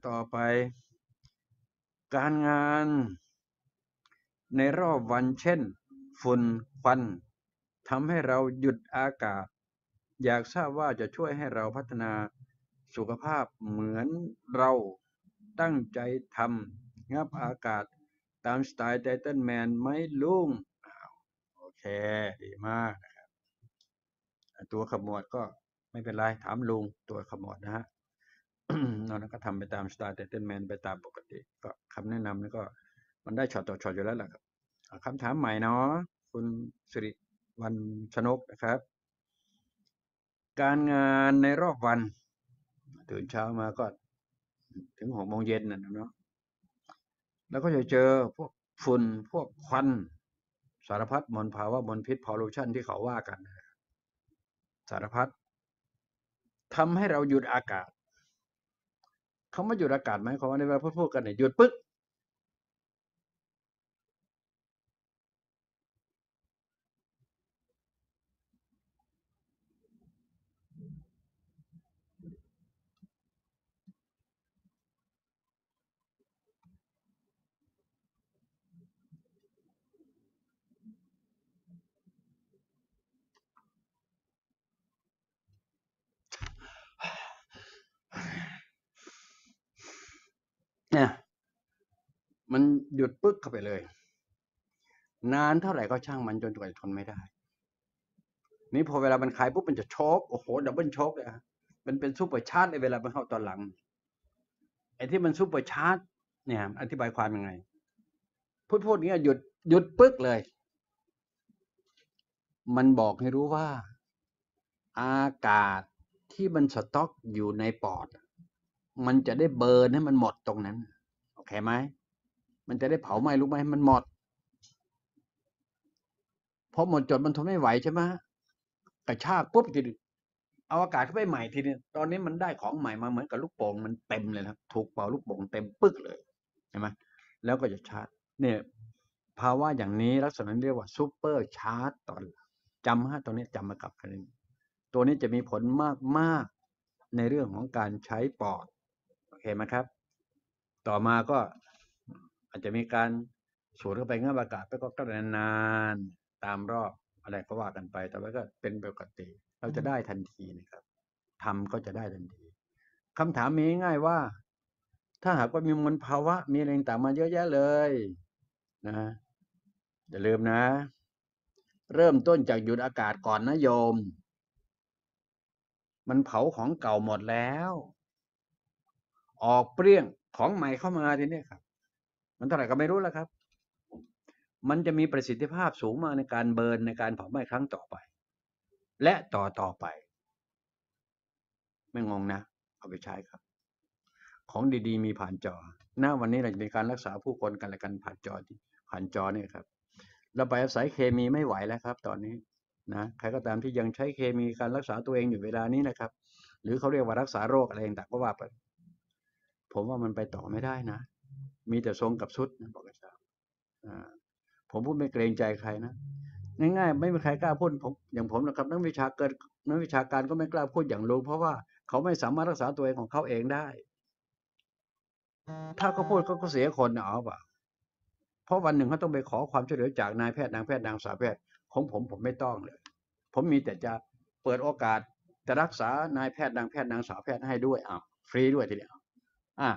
ต่อไปการงานในรอบวันเช่นฝุ่นควันทำให้เราหยุดอากาศอยากทราบว่าจะช่วยให้เราพัฒนาสุขภาพเหมือนเราตั้งใจทำงับอากาศตามสไตล์ไททันแมนไหมลุงโอเคดีมากนะครับตัวขมวดก็ไม่เป็นไรถามลุงตัวขมวดนะฮะ เราก็ทำไปตามสไตล์ไททันแมนไปตามปกติก็คำแนะนำนี่ก็มันได้ช็อตต่อช็อตอยู่แล้วแหละครับคำถามใหม่เนาะคุณสิริวัลย์ชนกนะครับการงานในรอบวันตื่นเช้ามาก็ถึง6 โมงเย็นน่ะเนาะแล้วก็จะเจอพวกฝุ่นพวกควันสารพัดมลภาวะมลพิษพอลูชันที่เขาว่ากันสารพัดทำให้เราหยุดอากาศคำว่าหยุดอากาศหมายความว่าในเวลาพูดกันเนี่ยหยุดปึ๊กเนี่ยมันหยุดปึ๊กเข้าไปเลยนานเท่าไหร่ก็ช่างมันจนกว่าจะทนไม่ได้นี่พอเวลามันคลายปุ๊บมันจะโชกโอ้โหดับเบิลโชกเลยมันเป็นซูเปอร์ชาร์จในเวลามันเข้าตอนหลังไอ้ที่มันซูเปอร์ชาร์จเนี่ยอธิบายความยังไงพูดอย่างเงี้ยหยุดปึ๊กเลยมันบอกให้รู้ว่าอากาศที่มันสต็อกอยู่ในปอดมันจะได้เบิร์นให้มันหมดตรงนั้นโอเคไหมมันจะได้เผาไหม้ลุกไหม้ให้มันหมดพอหมดจดมันทนไม่ไหวใช่ไหมกระชากปุ๊บทีเอาอากาศเข้าไปใหม่ทีนี้ตอนนี้มันได้ของใหม่มาเหมือนกับลูกโป่งมันเต็มเลยนะถูกเป่าลูกโป่งเต็มปึ๊กเลยใช่ไหมแล้วก็จะชาร์จเนี่ยภาวะอย่างนี้ลักษณะเรียกว่าซูเปอร์ชาร์จตอนจำฮะตัวนี้จำมากับกันตัวนี้จะมีผลมากในเรื่องของการใช้ปอดโอเคไหมครับต่อมาก็อาจจะมีการสูดเข้าไปงับอากาศไปก็นานๆตามรอบอะไรก็ว่ากันไปแต่ว่าก็เป็นปกติเราจะได้ทันทีนะครับทำก็จะได้ทันทีคำถามมีง่ายว่าถ้าหากว่ามีมลภาวะมีอะไรต่างมาเยอะแยะเลยนะอย่าลืมนะเริ่มต้นจากหยุดอากาศก่อนนะโยมมันเผาของเก่าหมดแล้วออกเปรี้ยงของใหม่เข้ามาทีนี้ครับมันเท่าไหร่ก็ไม่รู้แล้วครับมันจะมีประสิทธิภาพสูงมากในการเบิร์นในการเผาไหม้ครั้งต่อไปและต่อไปไม่งงนะเอาไปใช้ครับของดีๆมีผ่านจอณวันนี้เราจะมีการรักษาผู้คนกันและกันผ่านจอเนี่ยครับเราไปอาศัยเคมีไม่ไหวแล้วครับตอนนี้นะใครก็ตามที่ยังใช้เคมีการรักษาตัวเองอยู่เวลานี้นะครับหรือเขาเรียกว่ารักษาโรคอะไรต่างๆก็ว่าไปผมว่ามันไปต่อไม่ได้นะมีแต่ทรงกับสุดนะบอกอาจารย์ผมพูดไม่เกรงใจใครนะง่ายๆไม่มีใครกล้าพูดผมอย่างผมนะครับนักวิชาการก็ไม่กล้าพูดอย่างลุงเพราะว่าเขาไม่สามารถรักษาตัวเองของเขาเองได้ถ้าเขาพูดเขาก็เสียคนเอาเปล่าเพราะวันหนึ่งเขาต้องไปขอความช่วยเหลือจากนายแพทย์นางแพทย์นางสาวแพทย์ของผมไม่ต้องเลยผมมีแต่จะเปิดโอกาสจะรักษานายแพทย์นางแพทย์นางสาวแพทย์ให้ด้วยฟรีด้วยทีเดียวอ่า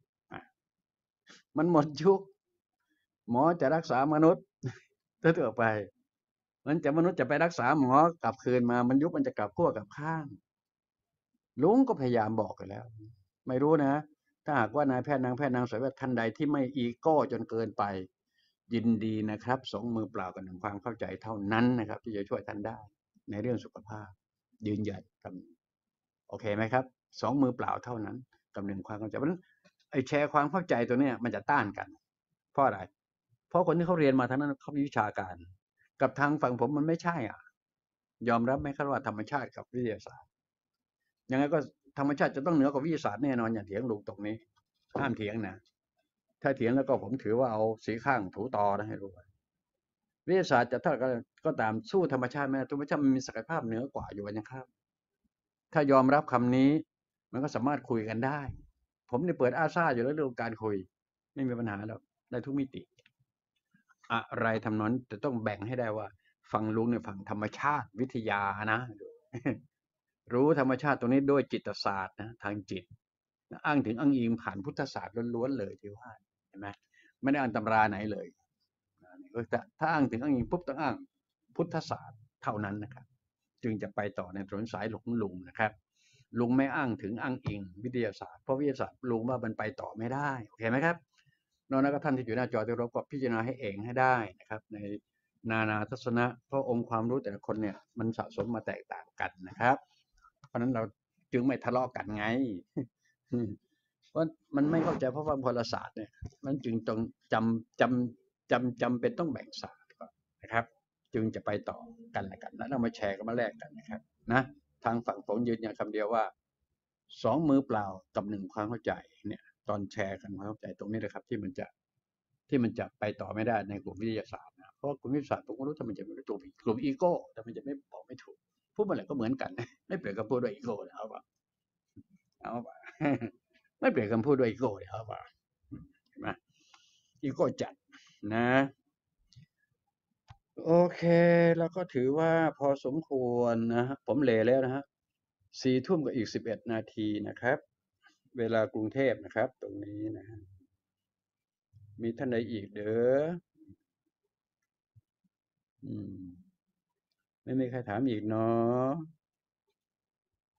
มันหมดยุคหมอจะรักษามนุษย์ทั่วไปมันจะมนุษย์จะไปรักษาหมอกลับคืนมามันยุคมันจะกลับขั้วกลับข้างลุงก็พยายามบอกไปแล้วไม่รู้นะถ้าหากว่านายแพทย์นางแพทย์นางสาวแพทย์ท่านใดที่ไม่อีโก้จนเกินไปยินดีนะครับสองมือเปล่ากับหนึ่งความเข้าใจเท่านั้นนะครับที่จะช่วยท่านได้ในเรื่องสุขภาพยืนยันครับโอเคไหมครับสองมือเปล่าเท่านั้นกับหนึ่งความเข้าใจเพราะฉะนั้นไอ้แชร์ความเข้าใจตัวเนี้ยมันจะต้านกันเพราะอะไรเพราะคนที่เขาเรียนมาทางนั้นเขามีวิชาการกับทางฝั่งผมมันไม่ใช่ยอมรับไหมครับว่าธรรมชาติกับวิทยาศาสตร์ยังไงก็ธรรมชาติจะต้องเหนือกว่าวิทยาศาสตร์แน่นอนอย่าเถียงลุงตรงนี้ห้ามเถียงนะถ้าเถียงแล้วก็ผมถือว่าเอาสีข้างถูตอนะให้รู้วิทยาศาสตร์จะเท่าก็ตามสู้ธรรมชาติไม่ได้ธรรมชาติมันมีศักยภาพเหนือกว่าอยู่นะครับถ้ายอมรับคำนี้มันก็สามารถคุยกันได้ผมเนี่ยเปิดอาซ่าอยู่แล้วเรื่องการคุยไม่มีปัญหาแล้วได้ทุกมิติอะไรทำนั้นจะต้องแบ่งให้ได้ว่าฟังลุงเนี่ยฟังธรรมชาติวิทยานะรู้ธรรมชาติตรงนี้ด้วยจิตศาสตร์นะทางจิตอ้างถึงอ้างอิงผ่านพุทธศาสตร์ล้วนๆเลยที่ว่าเห็นไหมไม่ได้อ่านตำราไหนเลยถ้าอ้างถึงอ้างอิงปุ๊บต้องอ้างพุทธศาสตร์เท่านั้นนะครับจึงจะไปต่อในถนนสายหลวงลุงนะครับลุงไม่อ้างถึงอ้างอิงวิทยาศาสตร์เพราะวิทยาศาสตร์ลุงว่ามันไปต่อไม่ได้โอเคไหมครับนอกนั้นก็ท่านที่อยู่หน้าจอที่เราก็พิจารณาให้เองให้ได้นะครับในนานาทัศนะเพราะองค์ความรู้แต่ละคนเนี่ยมันสะสมมาแตกต่างกันนะครับเพราะนั้นเราจึงไม่ทะเลาะกันไงเพราะมันไม่เข้าใจเพราะว่าพลศาสตร์เนี่ยมันจึงต้องจำเป็นต้องแบ่งศาสตร์ก่อนนะครับจึงจะไปต่อกันละกันแล้วเรามาแชร์กันมาแลกกันนะครับนะทางฝั่งผมยืนยันคำเดียวว่าสองมือเปล่ากับหนึ่งความเข้าใจเนี่ยตอนแชร์กันความเข้าใจตรงนี้นะครับที่มันจะไปต่อไม่ได้ในกลุ่มวิทยาศาสตร์นะเพราะกลุ่มวิทยาศาสตร์ผมก็รู้ทำไมจะเป็นกลุ่มอีโก้แต่มันจะไม่บอกไม่ถูกพูดมาอะไรก็เหมือนกันไม่เปลี่ยนคำพูดด้วยอีโก้เอาป่ะเอาป่ะไม่เปลี่ยนคำพูดด้วยอีโก้เอาป่ะเห็นไหมอีโก้จัดนะโอเคแล้วก็ถือว่าพอสมควรนะผมเลแล้วนะฮะ4 ทุ่มกับอีก11 นาทีนะครับเวลากรุงเทพนะครับตรงนี้นะมีท่านใดอีกเด้อไม่มีใครถามอีกเนาะ